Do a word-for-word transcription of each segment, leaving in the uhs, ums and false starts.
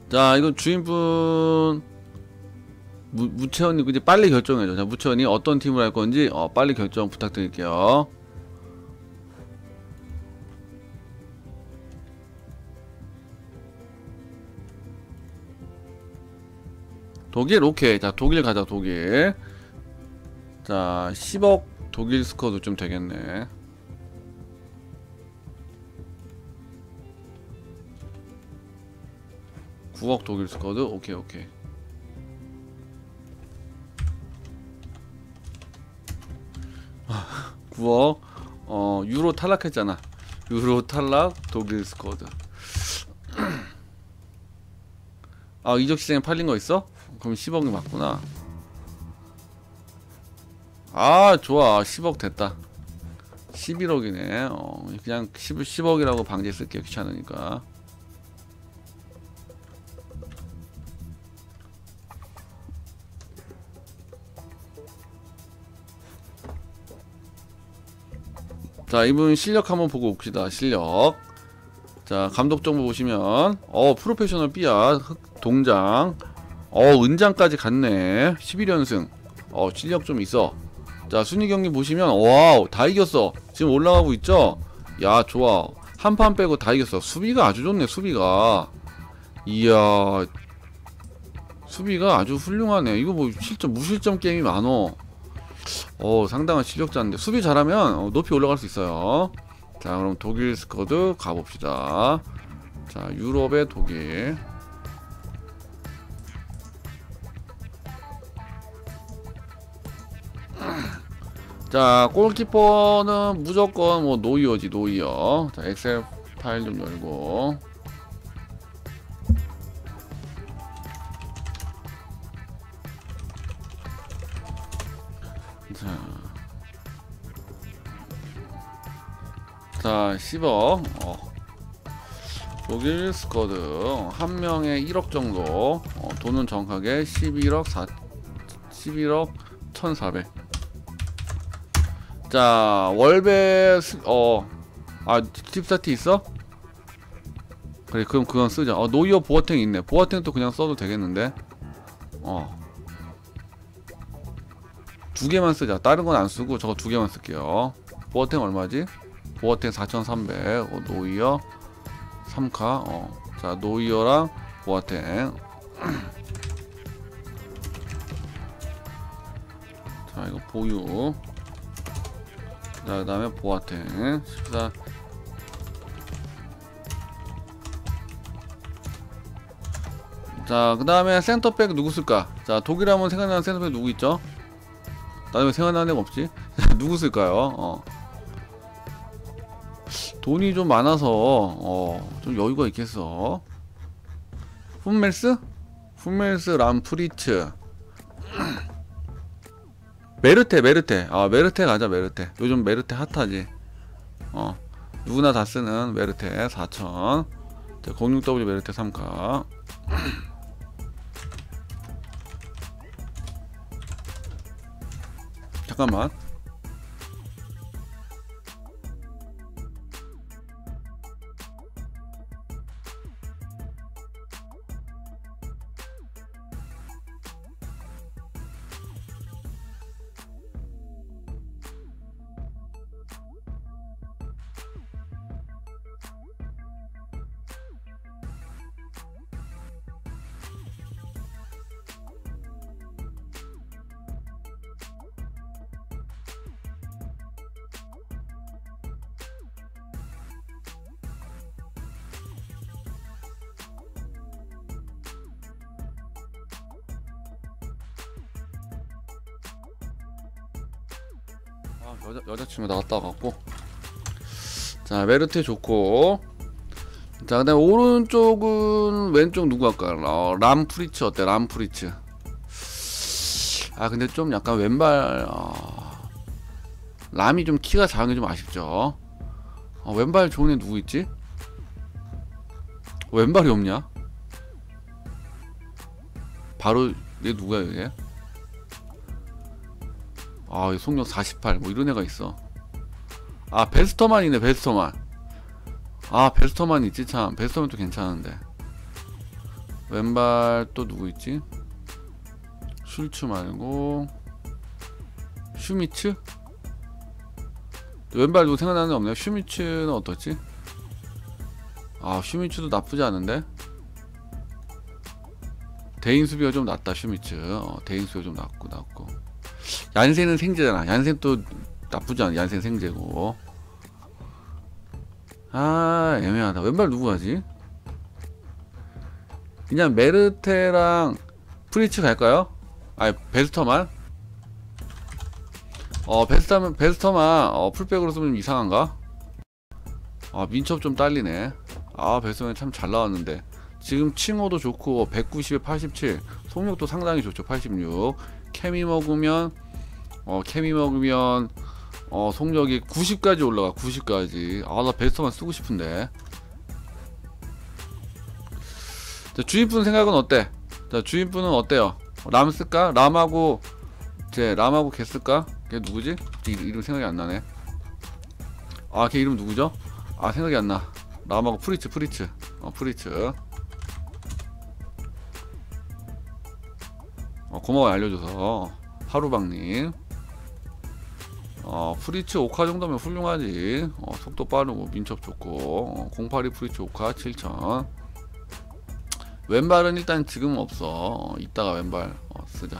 자, 이건 주인분 무, 무채원님 이제 빨리 결정해줘. 자, 무채원이 어떤 팀을 할 건지 어, 빨리 결정 부탁드릴게요. 독일 오케이. 자, 독일 가자. 독일. 자, 십억 독일 스쿼드 좀 되겠네. 구억 독일 스쿼드 오케이 오케이. 구억 어 유로 탈락했잖아. 유로 탈락 독일 스쿼드. 아, 이적 시장에 팔린 거 있어? 그럼 십억이 맞구나. 아, 좋아. 십억 됐다. 십일억이네. 어, 그냥 십, 십억이라고 방제 쓸게요. 귀찮으니까. 자, 이분 실력 한번 보고 옵시다. 실력. 자, 감독 정보 보시면 어 프로페셔널 B야. 동장. 어 은장까지 갔네. 십일 연승. 어 실력 좀 있어. 자, 순위 경기 보시면 와우 다 이겼어. 지금 올라가고 있죠. 야, 좋아. 한 판 빼고 다 이겼어. 수비가 아주 좋네. 수비가. 이야, 수비가 아주 훌륭하네. 이거 뭐 실점 무실점 게임이 많어. 어 상당한 실력자인데 수비 잘하면 어, 높이 올라갈 수 있어요. 자, 그럼 독일 스쿼드 가봅시다. 자, 유럽의 독일. 자, 골키퍼는 무조건 뭐 노이어지. 노이어. 자, 엑셀 파일 좀 열고. 자, 자 십억. 어. 독일 스쿼드 한 명에 일억 정도. 어, 돈은 정확하게 십일억 사 십일억 천사백. 자, 월배 어, 아, 팁스타트 있어? 그래, 그럼 그건 쓰자. 어, 노이어 보어탱 있네. 보어탱도 그냥 써도 되겠는데. 어, 두 개만 쓰자. 다른 건 안 쓰고 저거 두 개만 쓸게요. 보어탱 얼마지? 보어탱 사천삼백. 어, 노이어 삼 카. 어, 자, 노이어랑 보어탱. 자, 이거 보유. 자, 그 다음에 보아탱 십사. 자, 그 다음에 센터백 누구 쓸까? 자, 독일 하면 생각나는 센터백 누구 있죠? 나도 왜 생각나는 애가 없지? 누구 쓸까요? 어. 돈이 좀 많아서 어, 좀 여유가 있겠어. 훈멜스? 훈멜스 람프리츠. 메르테 메르테. 아, 메르테 가자. 메르테. 요즘 메르테 핫하지. 어, 누구나 다 쓰는 메르테 사천. 자, 공육 더블유 메르테 삼 카. 잠깐만. 아, 여자, 여자친구 나갔다 와갖고. 자, 메르테 좋고. 자, 그 다음에 오른쪽은 왼쪽 누구 할까? 어, 람프리츠 어때? 람프리츠. 아, 근데 좀 약간 왼발 어... 람이 좀 키가 작은 게 좀 아쉽죠. 어, 왼발 좋은 애 누구 있지? 왼발이 없냐? 바로 얘 누구야 얘? 아, 이 속력 사십팔 뭐 이런 애가 있어. 아, 베스터만이네. 베스터만. 아, 베스터만 있지 참. 베스터만도 괜찮은데. 왼발 또 누구 있지? 슐츠 말고 슈미츠? 왼발 누구 생각나는 애 없네요. 슈미츠는 어떻지? 아 슈미츠도 나쁘지 않은데? 대인 수비가 좀 낫다. 슈미츠 어, 대인 수비가 좀 낫고 낫고 얀센은 생제잖아. 얀센 또 나쁘지 않아. 얀센 생제고. 아 애매하다. 왼발 누구 하지? 그냥 메르테랑 프리츠 갈까요? 아니 베스터만? 어 베스터만 베스터만 어, 풀백으로 쓰면 좀 이상한가? 아 민첩 좀 딸리네. 아 베스터만 참 잘 나왔는데 지금 칭호도 좋고 백구십에 팔십칠 속력도 상당히 좋죠. 팔십육 케미 먹으면 어 케미 먹으면 어 속력이 구십까지 올라가. 구십까지. 아 나 베스터만 쓰고 싶은데. 자, 주인분 생각은 어때? 자 주인분은 어때요? 람 쓸까? 람하고 제 람하고 걔 쓸까? 걔 누구지? 이름, 이름 생각이 안 나네. 아 걔 이름 누구죠? 아 생각이 안 나. 람하고 프리츠 프리츠 어 프리츠. 어 고마워요 알려줘서. 하루방님. 어 프리츠 오카 정도면 훌륭하지. 어 속도 빠르고 민첩 좋고 어, 공팔이 프리츠 오카 칠천. 왼발은 일단 지금은 없어. 어, 이따가 왼발 어, 쓰자.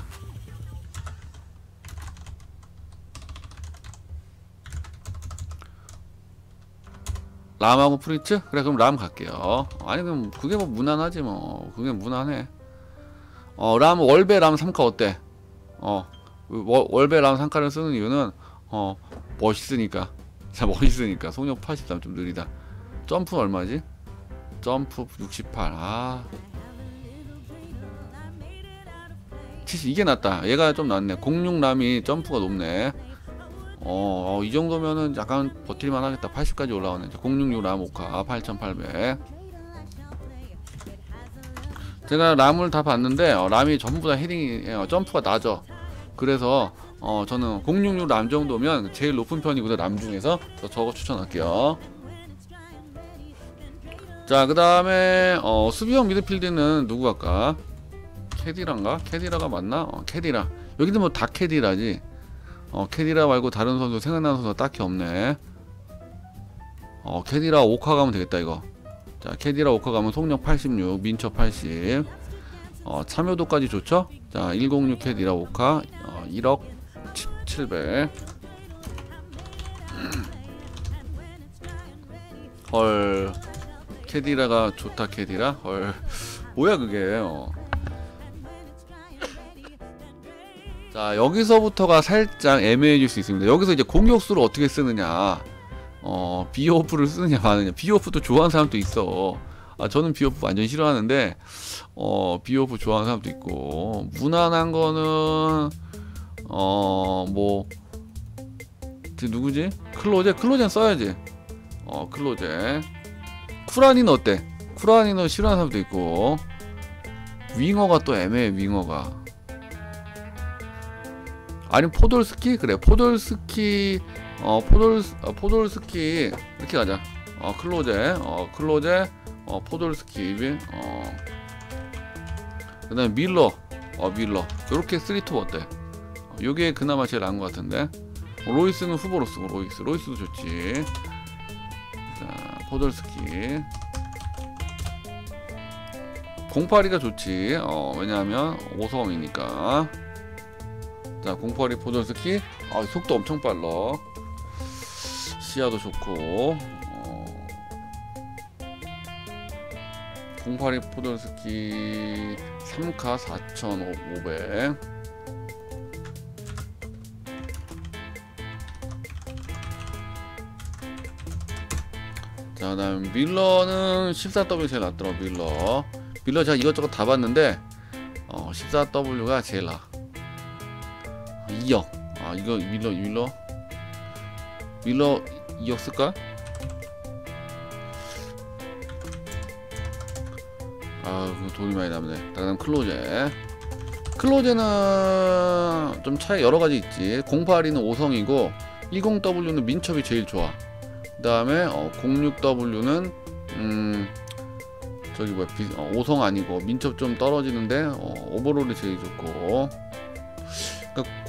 람하고 프리츠? 그래 그럼 람 갈게요. 아니 그럼 그게 뭐 무난하지 뭐. 그게 무난해. 어 람 월배 람 삼 카 어때? 어 월, 월배 람 삼 카를 쓰는 이유는 어 멋있으니까. 자 멋있으니까. 속력 팔십삼 좀 느리다. 점프 얼마지? 점프 육십팔. 아 칠십 이게 낫다. 얘가 좀 낫네. 공육 람이 점프가 높네. 어, 어, 이 정도면은 약간 버틸만 하겠다. 팔십까지 올라오네. 공육육 람 오카 팔천팔백. 제가 람을 다 봤는데 어, 람이 전부 다 헤딩이 어, 점프가 낮아. 그래서 어, 저는 공육육 람 정도면 제일 높은 편이거든. 람 중에서 저거 추천할게요. 자 그 다음에 어, 수비형 미드필드는 누구 할까? 캐디라인가? 캐디라가 맞나? 어, 캐디라. 여기는 뭐 다 캐디라지. 어 캐디라 말고 다른 선수 생각나는 선수가 딱히 없네. 어 캐디라 오카 가면 되겠다 이거. 자 캐디라 오카 가면 속력 팔십육 민첩 팔십 어 참여도까지 좋죠. 자 백육 캐디라 오카 어, 일억 칠백. 헐 캐디라가 좋다. 캐디라 헐 뭐야 그게. 어. 자 여기서부터가 살짝 애매해질 수 있습니다. 여기서 이제 공격수를 어떻게 쓰느냐. 어 비오프를 쓰느냐 마느냐. 비오프도 좋아하는 사람도 있어. 아 저는 비오프 완전 싫어하는데 어 비오프 좋아하는 사람도 있고. 무난한 거는 어뭐 누구지? 클로제? 클로제는 써야지. 어 클로제. 쿠라니는 어때? 쿠라니는 싫어하는 사람도 있고. 윙어가 또 애매해. 윙어가 아니면 포돌스키? 그래 포돌스키. 어 포돌 어, 포돌스키 이렇게 가자. 어 클로제 어 클로제 어 포돌스키 어 그다음에 밀러 어 밀러 요렇게 쓰리톱 어때? 어, 요게 그나마 제일 나은 것 같은데. 어, 로이스는 후보로 쓰고. 로이스 로이스도 좋지. 자 포돌스키 공팔이가 좋지. 어 왜냐하면 오성이니까. 자 공팔이 포돌스키 아 속도 엄청 빨라. 시야도 좋고. 어, 공팔이 포돌스키 삼 카 사천오백. 자 그다음 밀러는 십사 더블유 제일 낫더라. 밀러 밀러 제가 이것저것 다 봤는데 어, 십사 더블유가 제일 나아. 이억. 아 이거 밀러 밀러 밀러 이억 쓸까? 아 그거 돈이 많이 남네. 다음 클로제. 클로제는 좀 차이 여러가지 있지. 공팔이는 오성이고 이십 더블유는 민첩이 제일 좋아. 그 다음에 어, 공육 더블유는 음 저기 뭐야 비, 어, 오성 아니고 민첩 좀 떨어지는데 어, 오버롤이 제일 좋고. 그러니까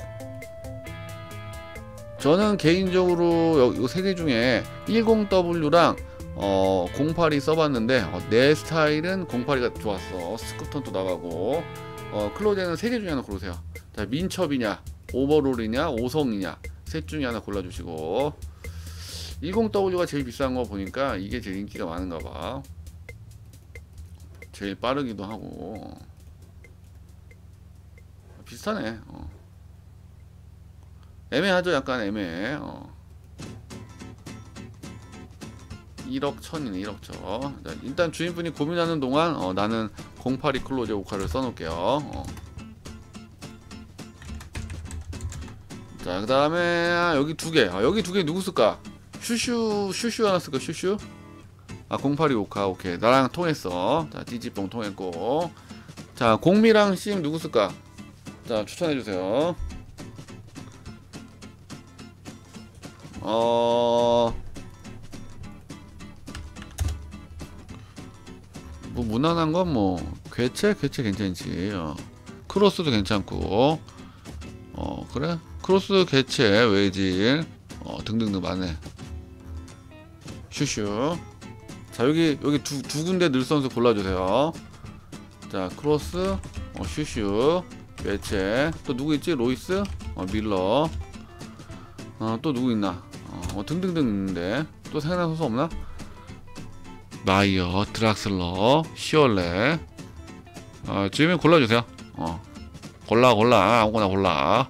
저는 개인적으로 요 세 개 중에 십 더블유랑 어, 공팔이 써봤는데 어, 내 스타일은 공팔이가 좋았어. 스쿠턴도 나가고. 어, 클로제는 세 개 중에 하나 고르세요. 자, 민첩이냐 오버롤이냐 오성이냐 셋 중에 하나 골라주시고. 십 더블유가 제일 비싼 거 보니까 이게 제일 인기가 많은가 봐. 제일 빠르기도 하고. 비슷하네. 어. 애매하죠. 약간 애매해. 어. 일억 천이네. 일억 천. 자, 일단 주인분이 고민하는 동안 어, 나는 공팔이 클로제 오카를 써놓을게요. 어. 자, 그 다음에 여기 두개. 아, 여기 두 개 누구 쓸까? 슈슈 슈슈 하나 쓸까? 슈슈? 아, 공팔이 오카. 오케이. 나랑 통했어. 자, 찌찌뽕 통했고. 자, 공미랑 심 누구 쓸까? 자, 추천해주세요. 어... 뭐 무난한 건 뭐 괴체? 괴체 괜찮지. 어. 크로스도 괜찮고. 어, 그래? 크로스, 괴체, 외질 어, 등등등 많네. 슈슈. 자, 여기 여기 두, 두 군데 늘 선수 골라주세요. 자, 크로스, 어, 슈슈, 외체. 또 누구 있지? 로이스, 어, 밀러. 어, 또 누구 있나? 어, 등등등 있는데 또 생각나는 선수 없나? 마이어, 드락슬러, 시올레. 어, 지금 골라주세요. 어, 골라 골라 아무거나 골라.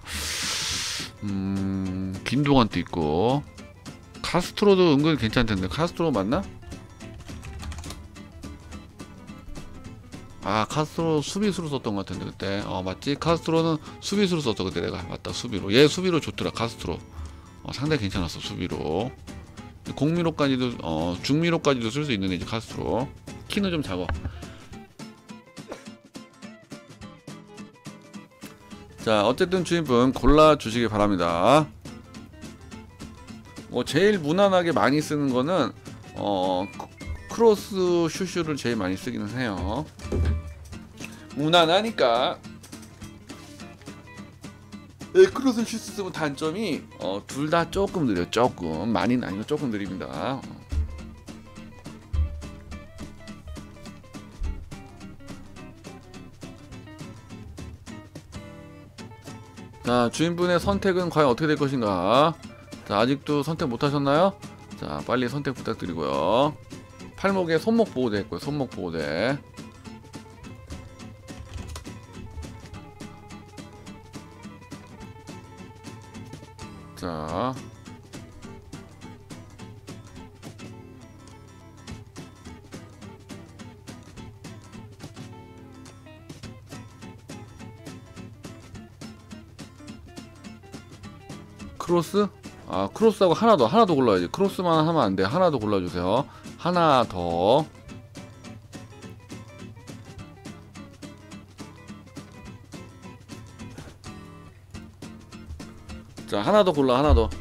음, 김동완도 있고. 카스트로도 은근 괜찮던데. 카스트로 맞나? 아, 카스트로 수비수로 썼던 것 같은데 그때. 어, 맞지? 카스트로는 수비수로 썼어 그때 내가. 맞다, 수비로. 얘 수비로 좋더라. 카스트로. 어, 상당히 괜찮았어 수비로. 공미로까지도 어, 중미로까지도 쓸 수 있는 이제 카스트로. 키는 좀 작아. 자, 어쨌든 주인분 골라 주시기 바랍니다. 뭐 제일 무난하게 많이 쓰는 거는 어, 크로스 슈슈를 제일 많이 쓰기는 해요. 무난하니까. 네, 크로스 슈슈 쓰면 단점이 어, 둘 다 조금 느려. 조금. 많이는 아니고 조금 느립니다. 자, 주인분의 선택은 과연 어떻게 될 것인가. 자, 아직도 선택 못 하셨나요? 자, 빨리 선택 부탁드리고요. 팔목에 손목 보호대 했고요. 손목 보호대. 자, 크로스? 아, 크로스하고 하나 더, 하나 더 골라야지. 크로스만 하면 안 돼. 하나 더 골라주세요. 하나 더. 자, 하나 더 골라, 하나 더.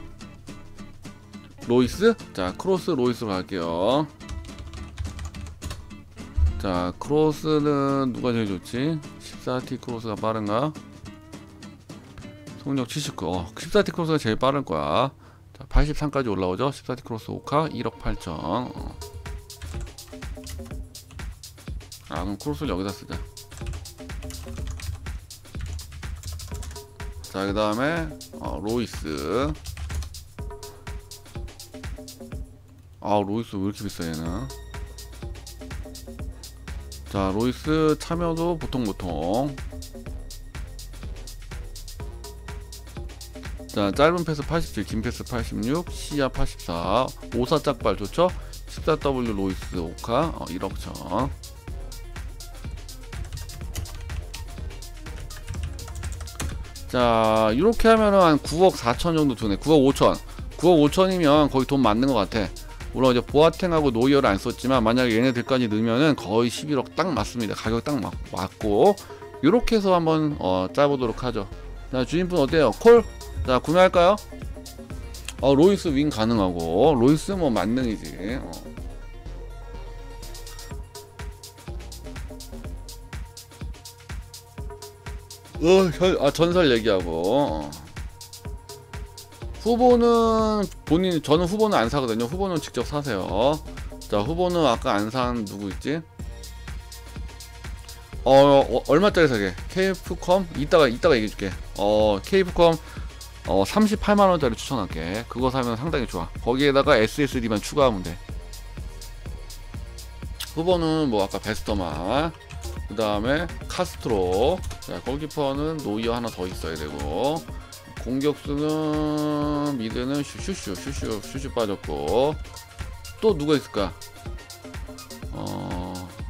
로이스? 자, 크로스 로이스로 갈게요. 자, 크로스는 누가 제일 좋지? 십사 티 크로스가 빠른가? 속력 칠십구. 어, 십사 티 크로스가 제일 빠를 거야. 자, 팔십삼까지 올라오죠? 십사 티 크로스 오카 일억 팔천. 어. 아, 그럼 크로스를 여기다 쓰자. 자, 그 다음에 어, 로이스. 아, 로이스 왜 이렇게 비싸 얘는. 자, 로이스 참여도 보통 보통. 자, 짧은 패스 팔십칠, 긴 패스 팔십육, 시야 팔십사, 오사 짝발 좋죠? 십사 더블유 로이스 오카 어, 일억 천. 자, 이렇게 하면은 한 구억 사천 정도 드네. 구억 오천. 구억 오천이면 거의 돈 맞는 것 같아. 물론 이제 보아탱하고 노이어를 안 썼지만 만약에 얘네들까지 넣으면은 거의 십일억 딱 맞습니다. 가격 딱 맞, 맞고. 이렇게 해서 한번 어, 짜보도록 하죠. 자, 주인분 어때요? 콜? 자, 구매할까요? 어, 로이스 윙 가능하고. 로이스 뭐 만능이지. 어. 어, 전, 아, 전설 얘기하고. 어. 후보는 본인, 저는 후보는 안 사거든요. 후보는 직접 사세요. 자, 후보는 아까 안 산 누구 있지? 어, 어 얼마짜리 사게? 케이프컴? 이따가 이따가 얘기해줄게. 어, 케이프컴 어 삼십팔만 원짜리 추천할게. 그거 사면 상당히 좋아. 거기에다가 에스에스디만 추가하면 돼. 후보는 뭐 아까 베스터만, 그 다음에 카스트로. 자, 골키퍼는 노이어 하나 더 있어야 되고, 공격수는 미드는 슈슈슈 슈슈 슈슈 빠졌고, 또 누가 있을까? 어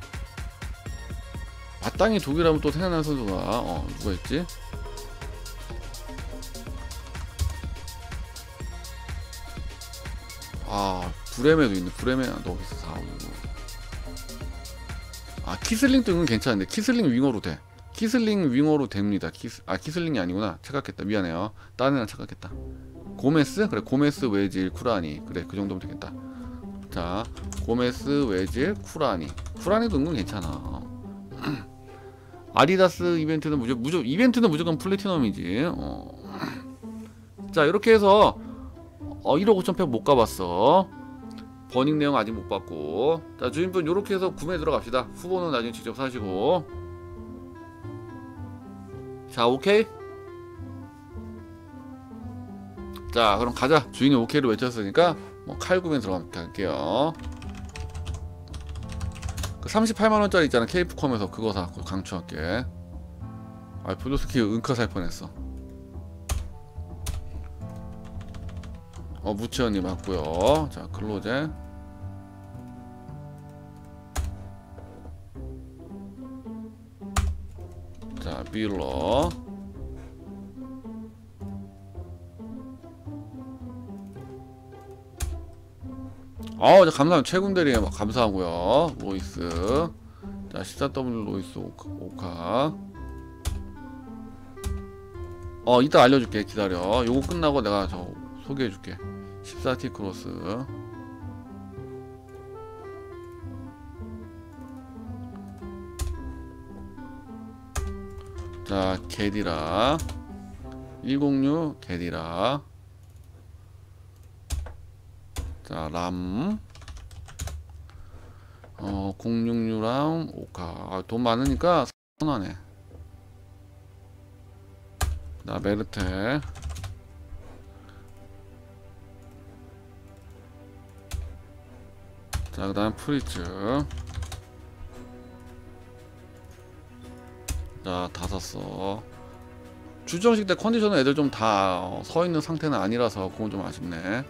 마땅히 독일하면 또 생각나는 선수가 어 누가 있지? 아, 브레메도 있네. 브레메 너 있어. 사, 오. 아, 키슬링도 이건 괜찮은데 키슬링 윙어로 돼. 키슬링 윙어로 됩니다. 키스, 아 키슬링이 아니구나. 착각했다. 미안해요. 딴 애랑 착각했다. 고메스? 그래, 고메스, 외질, 쿠라니. 그래, 그 정도면 되겠다. 자, 고메스, 외질, 쿠라니. 쿠라니도 은근 괜찮아. 아디다스 이벤트는 무조건, 무조건 이벤트는 무조건 플래티넘이지. 어. 자, 이렇게 해서 어, 일억 오천 팩 못 가봤어. 버닝 내용 아직 못 봤고. 자, 주인분 요렇게 해서 구매 들어갑시다. 후보는 나중에 직접 사시고. 자, 오케이. 자, 그럼 가자. 주인이 오케이를 외쳤으니까 뭐 칼 구매 들어갈게요. 그 삼십팔만 원짜리 있잖아, 케이프컴에서. 그거 사. 그거 강추할게. 아, 블루스키 은카 살 뻔했어. 어, 무치언이 맞고요. 자, 클로제. 자, 빌러. 아우, 감사합니다. 최군대리 감사하고요. 로이스. 자, 십사 더블유 로이스 오카, 오카. 어, 이따 알려줄게. 기다려. 요거 끝나고 내가 저 소개해줄게. 십사 티 크로스. 자, 게디라. 백육 게디라. 자, 람. 어, 공육육랑 오카. 아, 돈 많으니까 선하네. 나 메르테. 자, 그 다음 프리츠. 자, 다 샀어. 주정식 때 컨디션은 애들 좀 다 서있는 상태는 아니라서 그건 좀 아쉽네.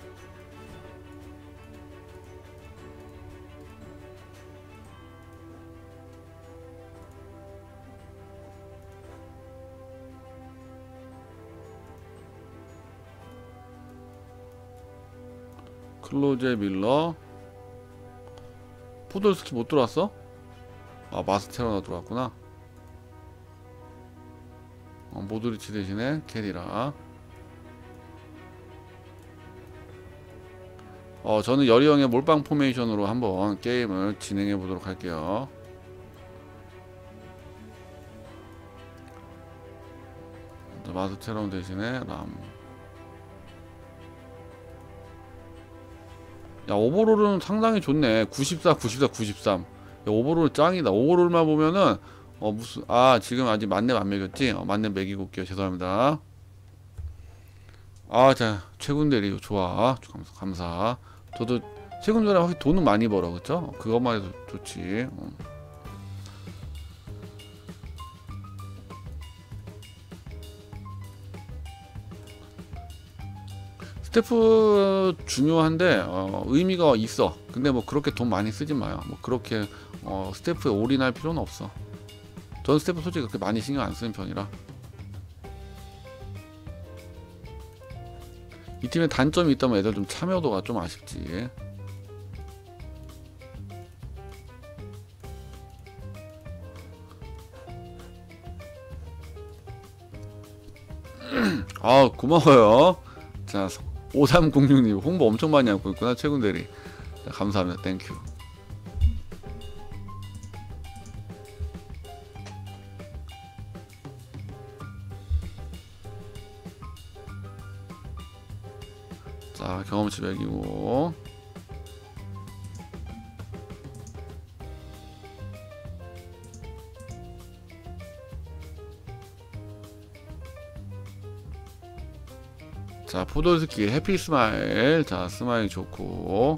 클로제 밀러. 포돌스키 못 들어왔어? 아, 마스테로나 들어왔구나. 어, 모드리치 대신에 캐리라. 어, 저는 여리형의 몰빵 포메이션으로 한번 게임을 진행해 보도록 할게요. 마스테론 대신에 람. 야, 오버롤은 상당히 좋네. 구십사, 구십사, 구십삼. 야, 오버롤 짱이다. 오버롤만 보면은 어 무슨, 아, 지금 아직 만렙 안 매겼지? 어, 만렙 매기고 올게요. 죄송합니다. 아, 자, 최군대리 좋아. 감사, 감사. 저도 최군대리 확실히 돈은 많이 벌어, 그쵸? 그것만 해도 좋지. 어. 스태프 중요한데 어, 의미가 있어. 근데 뭐 그렇게 돈 많이 쓰지 마요. 뭐 그렇게 어, 스태프에 올인할 필요는 없어. 전 스태프 솔직히 그렇게 많이 신경 안 쓰는 편이라. 이 팀에 단점이 있다면 애들 좀 참여도가 좀 아쉽지. 아, 고마워요. 자, 오삼공육 님 홍보 엄청 많이 하고 있구나. 최군대리. 감사합니다. 땡큐. 자, 경험치 매기고. 자, 포도스키 해피 스마일. 자, 스마일 좋고.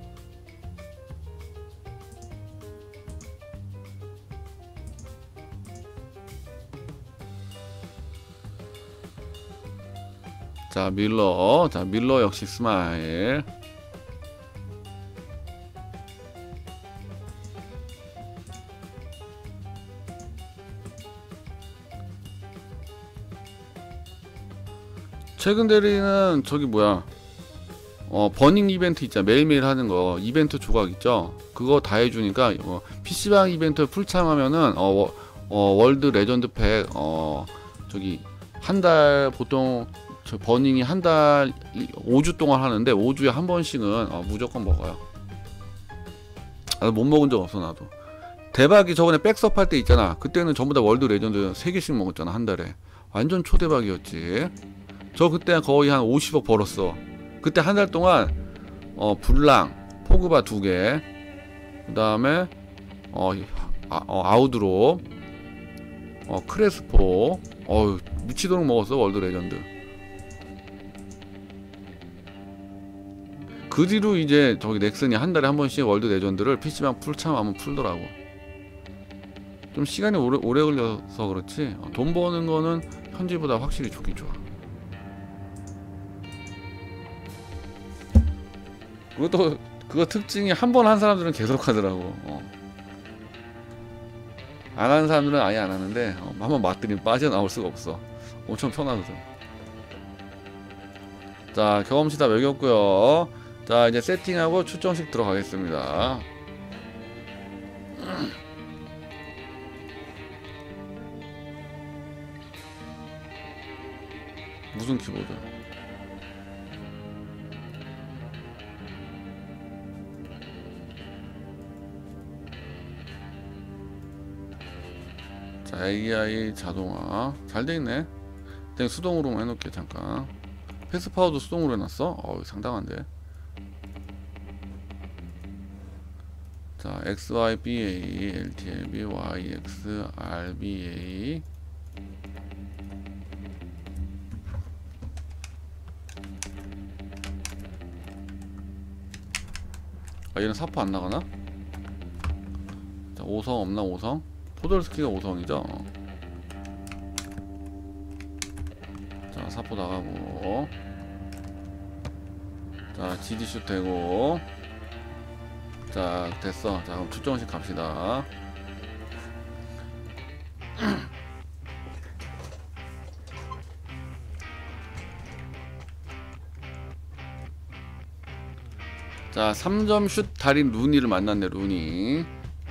자, 밀러. 자, 밀러 역시 스마일. 최근 대리는 저기 뭐야, 어 버닝 이벤트 있잖아. 매일매일 하는 거 이벤트 조각 있죠. 그거 다 해주니까 어, 피씨방 이벤트 풀참하면은 어, 어 월드 레전드 팩 어 저기 한 달 보통 저 버닝이 한 달 오 주 동안 하는데 오 주에 한 번씩은 어, 무조건 먹어요. 아, 못 먹은 적 없어 나도. 대박이 저번에 백섭 할 때 있잖아. 그때는 전부 다 월드 레전드 세 개씩 먹었잖아 한 달에. 완전 초대박이었지. 저 그때 거의 한 오십억 벌었어. 그때 한 달 동안 어 불랑 포그바 두 개, 그 다음에 어, 아, 어 아우드로, 어 크레스포, 어우 미치도록 먹었어 월드 레전드. 그 뒤로 이제 저기 넥슨이 한 달에 한 번씩 월드 레전드를 피씨방 풀참하면 풀더라고. 좀 시간이 오래, 오래 걸려서 그렇지 어, 돈 버는 거는 현지보다 확실히 좋긴 좋아. 그것도 그거 특징이 한 번 한 사람들은 계속 하더라고. 어. 안 하는 사람들은 아예 안 하는데 어, 한번 맛들이면 빠져나올 수가 없어. 엄청 편하거든. 자, 경험치 다 매겼고요. 자, 이제 세팅하고 출정식 들어가겠습니다. 무슨 키보드? 자, 에이아이 자동화 잘 돼있네. 그냥 수동으로만 해놓을게. 잠깐. 패스파워도 수동으로 해놨어? 어우 상당한데. 자, 엑스와이 비에이, 엘티엘비, 와이엑스, 알비에이. 아, 얘는 사포 안 나가나? 자, 오성 없나? 오성? 포돌스키가 오성이죠. 자, 사포 나가고. 자, 지디슛 되고. 자, 됐어. 자, 그럼 출정식 갑시다. 자, 삼 점 슛 달인 루니를 만났네. 루니.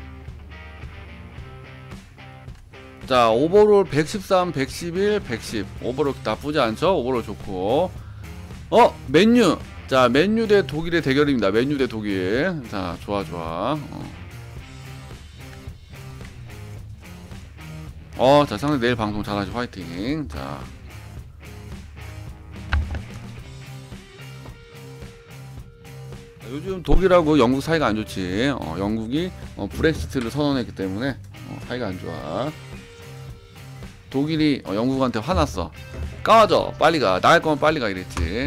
자, 오버롤 백십삼, 백십일, 백십. 오버롤 나쁘지 않죠? 오버롤 좋고. 어! 맨유! 자, 맨유 대 독일의 대결입니다. 맨유 대 독일. 자, 좋아, 좋아. 어, 어 자, 상대 내일 방송 잘하지. 화이팅. 자. 요즘 독일하고 영국 사이가 안 좋지. 어, 영국이 어, 브렉시트를 선언했기 때문에 어, 사이가 안 좋아. 독일이 어, 영국한테 화났어. 까워져 빨리 가. 나갈 거면 빨리 가 이랬지.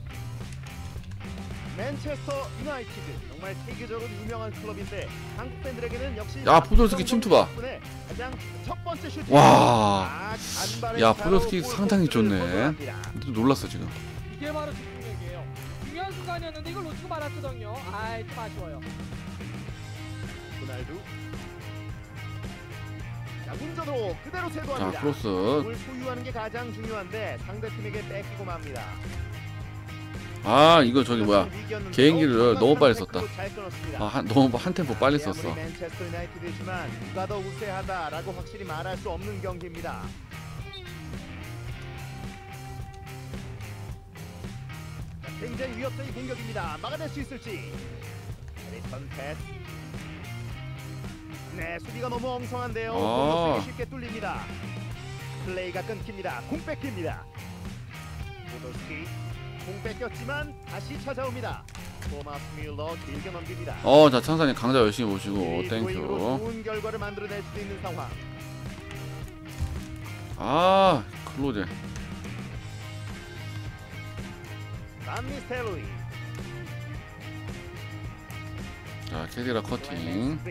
맨체스터 유나이티드 정말 세계적으로 유명한 클럽인데 한국 팬들에게는 역시 야, 포돌스키 침투 봐. 가장 첫 번째 슈팅. 와. 아, 야, 포돌스키 상당히 좋네. 놀랐어 지금. 이게 바로 집중력이에요. 중요한 순간이었는데 이걸 놓치고 말았거든요. 아이, 좀 아쉬워요. 호날두. 자, 운전으로 그대로 자, 세도합니다. 크로스. 공을 소유하는 게 가장 중요한데 상대팀에게 뺏기고 맙니다. 아, 이거 저기 뭐야, 개인기를 너무 빨리 썼다. 잘 끊었습니다. 아, 한, 너무 한 템포 빨리 썼어. 아무리 맨체스터 유나이티드지만 누가 더 우세하다라고 확실히 말할 수 없는 경기입니다. 자, 굉장히 위협적인 공격입니다. 막아낼 수 있을지. 리턴 패스. 네, 수비가 너무 엉성한데요. 아. 공격수에게 쉽게 뚫립니다. 플레이가 끊깁니다. 공 뺏깁니다. 포도스키. 공 뺏겼지만 다시 찾아옵니다. 토마스 뮬러 길게 넘깁니다. 어, 자 천사님 강좌 열심히 보시고 이 도잉으로 땡큐. 좋은 결과를 만들어낼 수 있는 상황. 아 클로제. 반니스텔로이. 자 캐디라 커팅.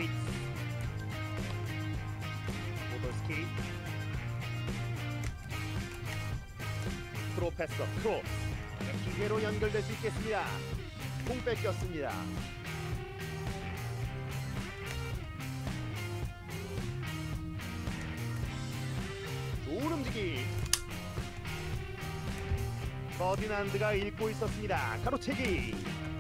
모더스키. 프로페서 크로스. 기계로 연결될 수 있겠습니다. 공 뺏겼습니다. 좋은 움직임. 퍼디난드가 읽고 있었습니다. 가로채기.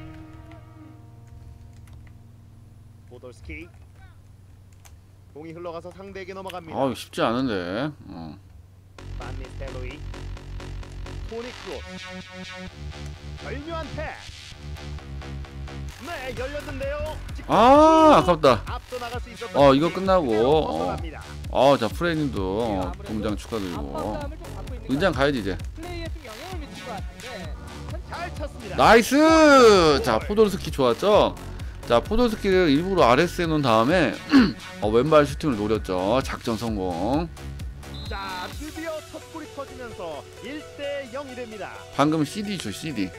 보돌스키. 공이 흘러가서 상대에게 넘어갑니다. 아 쉽지 않은데. 어. 반니스텔로이. 토니 크로스. 절묘한 패스. 네, 열렸는데요. 아 아깝다. 앞서 나갈 수 있었던 어 이거 팀. 끝나고. 그대로 어. 벗어납니다. 어, 자 프레님도 어, 동장 축하드리고. 압박감을 좀 갖고 있는 은장 가야지 이제. 플레이에 좀 영향을 미친 것 같은데. 잘 쳤습니다. 나이스. 자 포도르스키 좋았죠. 자 포도르스키를 일부러 아레스에 놓은 다음에 어, 왼발 슈팅을 노렸죠. 작전 성공. 자, 드디어 첫 골이 터지면서 일 대 영이 됩니다. 방금 씨디 줘 씨디.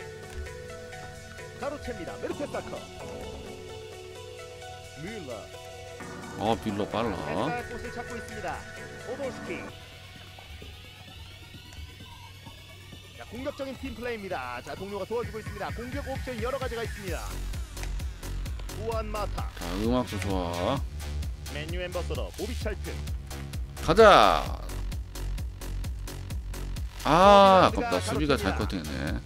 가로채입니다. 메르테사커. 뮬러. 어 빌러 빨라. 헤드갈 곳을 찾고 있습니다. 오돌스키. 자, 공격적인 팀 플레이입니다. 자, 동료가 도와주고 있습니다. 공격 옵션이 여러 가지가 있습니다. 우안 마타. 자 음악도 좋아. 맨유 엠버서더 보비 찰튼. 가자. 아 아깝다. 수비가 잘 커팅했네.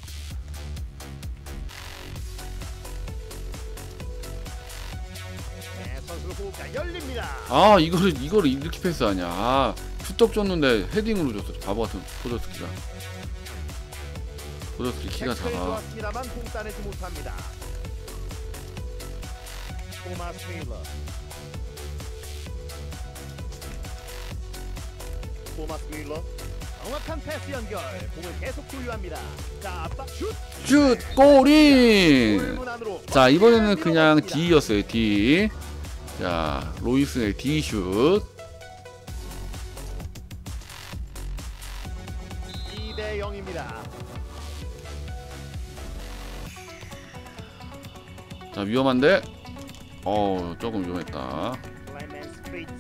네, 선수 호흡가 열립니다. 아 이거를 이거를 이렇게 패스하냐. 아, 투떡 줬는데 헤딩으로 줬어. 바보 같은 포도스키가. 포도스키 키가 태클이 작아. 좋았습니다만 공 따내지 못합니다. 토마스 뮬러. 토마스 뮬러. 정확한 패스 연결. 공을 계속 소유합니다. 자, 압박 슛. 슛 골인. 골문 안으로. 자 이번에는 그냥 밀어넣습니다. D였어요 D. 자 로이스의 D 슛. 이 대 영입니다. 자 위험한데. 어 조금 위험했다. 클라이맨 스트레이트.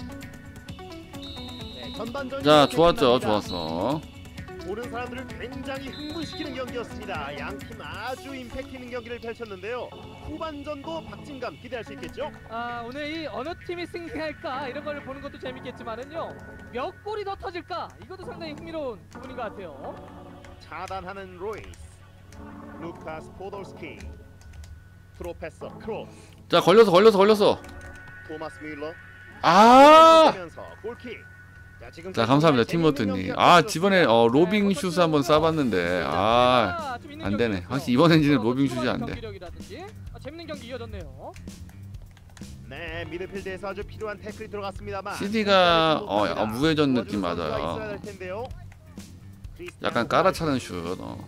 네, 전반전 자 이렇게 좋았죠 끝납니다. 좋았어. 보는 사람들을 굉장히 흥분시키는 경기였습니다. 양팀 아주 임팩트 있는 경기를 펼쳤는데요. 후반전도 박진감 기대할 수 있겠죠? 아 오늘 이 어느 팀이 승리할까 이런 걸 보는 것도 재밌겠지만은요. 몇 골이 더 터질까 이것도 상당히 흥미로운 부분인 것 같아요. 차단하는 로이스. 루카스 포돌스키. 프로페서 크로스. 자 걸려서 걸려서 걸렸어. 토마스 뮬러. 아. 면서 골킥. 자, 지금 자 감사합니다 팀워트님. 아 이번에 어 로빙 슛 한번 쏴봤는데 아 안되네. 확실히 이번 엔진은 로빙 슛이 안돼. 경기력이라든지 아, 재밌는 경기 이어졌네요. 네, 미드필드에서 아주 필요한 태클이 들어갔습니다만 씨디가 어 약간 무회전 느낌 도와줄 선수가 있어야 맞아요. 될 텐데요. 약간 깔아차는 슛. 어.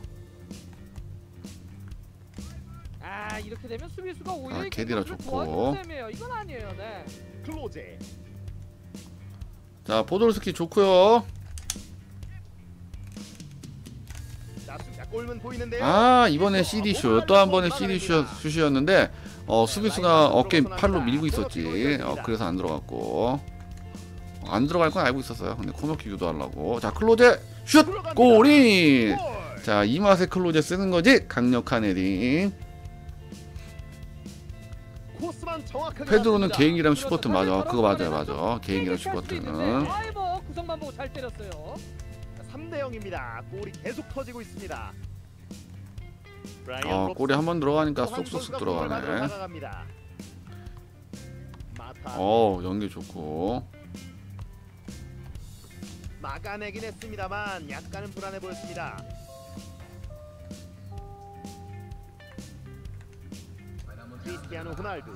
아 이렇게 되면 수비수가 오히려 아, 이 게디라 공격을 좋고. 도와주는 셈이에요. 이건 아니에요. 네. 클로제. 자 포도르스키 좋고요. 자, 수- 자, 골문 보이는데요. 아 이번에 씨디 슛 또 한 번의 씨디 슛 슛이었는데 어 수비수가 어깨 팔로 밀고 있었지. 어 그래서 안 들어갔고 안 들어갈 건 알고 있었어요. 근데 코너킥 유도하려고. 자 클로제 슛 골인. 골! 자 이 맛에 클로제 쓰는 거지. 강력한 헤딩. 코스만 정확하게 페드로는 맞습니다. 개인기랑 슈퍼트 맞아. 그거 맞아요 맞아. 개인기랑 슈퍼트는. 아이고 구성만 보고 잘 때렸어요. 삼 대 영입니다. 골이 계속 터지고 있습니다. 브라이언 어 롭스. 골이 한 번 들어가니까 또한 쏙쏙 선수가 골을 만들어 들어가네. 나가갑니다. 마타. 어 연기 좋고. 막아내긴 했습니다만 약간은 불안해 보였습니다. 크리스티아노 호날두.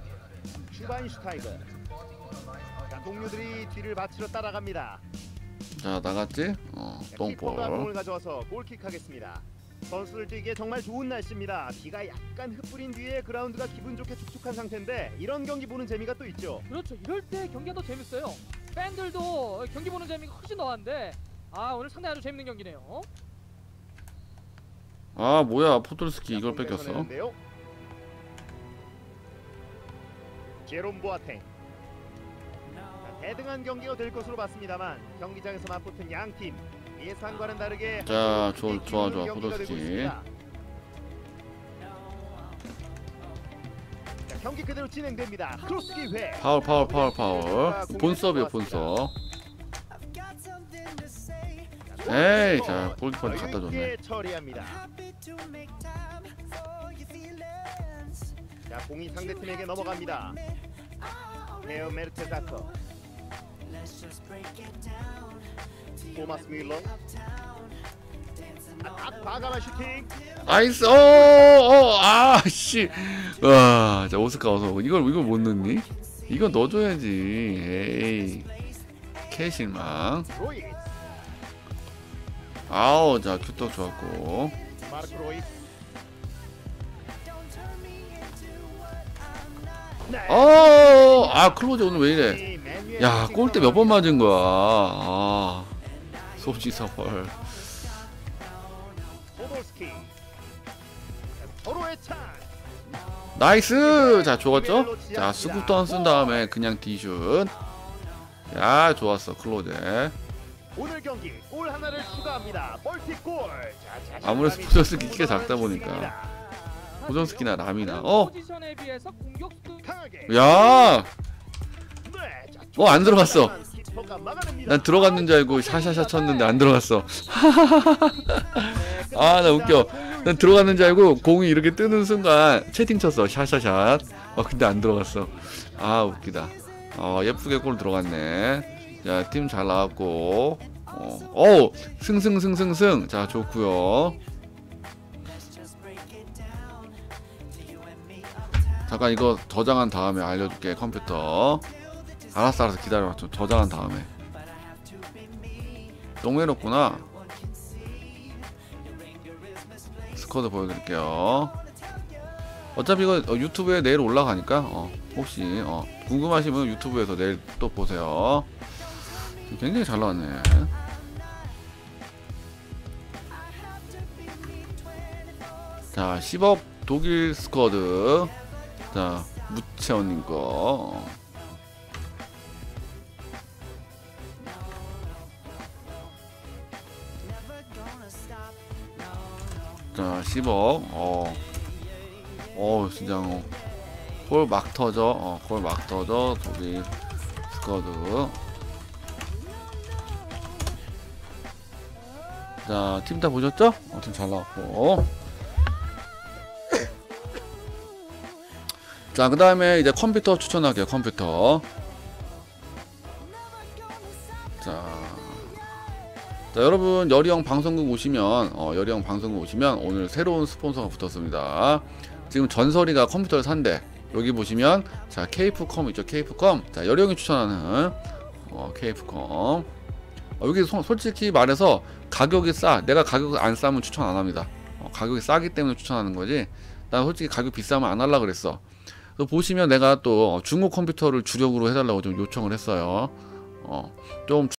슈바인슈타이거. 자, 동료들이 뒤를 받치러 따라갑니다. 자 나갔지? 어 키퍼가 똥볼. 공을 가져와서 골킥하겠습니다. 선수들 뛰기에 정말 좋은 날씨입니다. 비가 약간 흩뿌린 뒤에 그라운드가 기분 좋게 축축한 상태인데 이런 경기 보는 재미가 또 있죠. 그렇죠. 이럴 때 경기가 더 재밌어요. 팬들도 경기 보는 재미가 훨씬 더한데 아 오늘 상당히 아주 재밌는 경기네요. 아 뭐야 포돌스키 이걸 공을 뺏겼어. 뺏어내는데요. 제롬 보아탱. 자, 대등한 경기가 될 것으로 봤습니다만 경기장에서 맞붙은 양팀 예상과는 다르게 자, 좋아, 한쪽이 좋아, 기울는 좋아, 경기가 되고 포도스키. 있습니다. 자, 경기 그대로 진행됩니다. 크로스 기회. 파울 파울 파울 파울. 본섭이요 본섭. 에이 자 골키퍼한테 갖다 줬네. 여유있게 처리합니다. 자 공이 상대팀에게 넘어갑니다. 헤어 메르테사커. 토마스 윌러. 아, 과감한 슈팅. 나이스. 어어 아씨. 와, 자 오스카 어서 이걸 이걸 못 넣니? 이거 넣어줘야지. 에이 캐실망. 로이스. 아우 자 큐떡 좋았고. 마르크 로이스. 네. 어아 클로즈 오늘 왜 이래? 이 맨유의 야 슈팅 골대 몇 번 성공입니다. 맞은 거야. 아 소지서벌. 포돌스키. 자, 서로의 찬. 나이스. 자 죽었죠? 자 스쿠턴 쓴 다음에 그냥 디슛. 야 좋았어 클로제. 오늘 경기 골 하나를 추가합니다. 멀티골. 자, 아무래도 자신감이 포전스키 키가 작다 묻어나는 보니까. 슈팅입니다. 포전스키나 람이나. 다른 어. 포지션에 비해서 공격수 강하게. 야. 네, 자, 어, 안 들어갔어. 키퍼가 막아냅니다. 난 들어갔는 줄 알고 샤샤샤 쳤는데 안 들어갔어. 네, 아 나 웃겨. 난 들어갔는 줄 알고 공이 이렇게 뜨는 순간 채팅 쳤어. 샤샤샷. 어 근데 안 들어갔어. 아 웃기다. 어 예쁘게 골 들어갔네. 자 팀 잘 나왔고. 어, 어 승승승승승. 자 좋고요. 잠깐 이거 저장한 다음에 알려줄게 컴퓨터. 알았어 알았어 기다려. 좀 저장한 다음에. 너무 해롭구나. 스쿼드 보여드릴게요. 어차피 이거 어, 유튜브에 내일 올라가니까 어, 혹시 어, 궁금하시면 유튜브에서 내일 또 보세요. 굉장히 잘 나왔네. 자 십억 독일 스쿼드. 자 무채원님 거. 자 십억. 어. 어 진짜 어, 골 막 터져. 어, 골 막 터져. 독일 스쿼드. 자 팀 다 보셨죠? 어, 팀 잘 나왔고. 자 그 다음에 이제 컴퓨터 추천할게요. 컴퓨터. 자, 자 여러분 여리형 방송국 오시면 어, 여리형 방송국 오시면 오늘 새로운 스폰서가 붙었습니다. 지금 전설이가 컴퓨터를 산대. 여기 보시면 자 케이프컴 있죠. 케이프컴. 자 여리형이 추천하는 어, 케이프컴. 어, 여기 소, 솔직히 말해서 가격이 싸. 내가 가격 안 싸면 추천 안 합니다. 어, 가격이 싸기 때문에 추천하는 거지. 난 솔직히 가격 비싸면 안 하려 그랬어. 또 보시면 내가 또 중고 컴퓨터를 주력으로 해달라고 좀 요청을 했어요. 어, 좀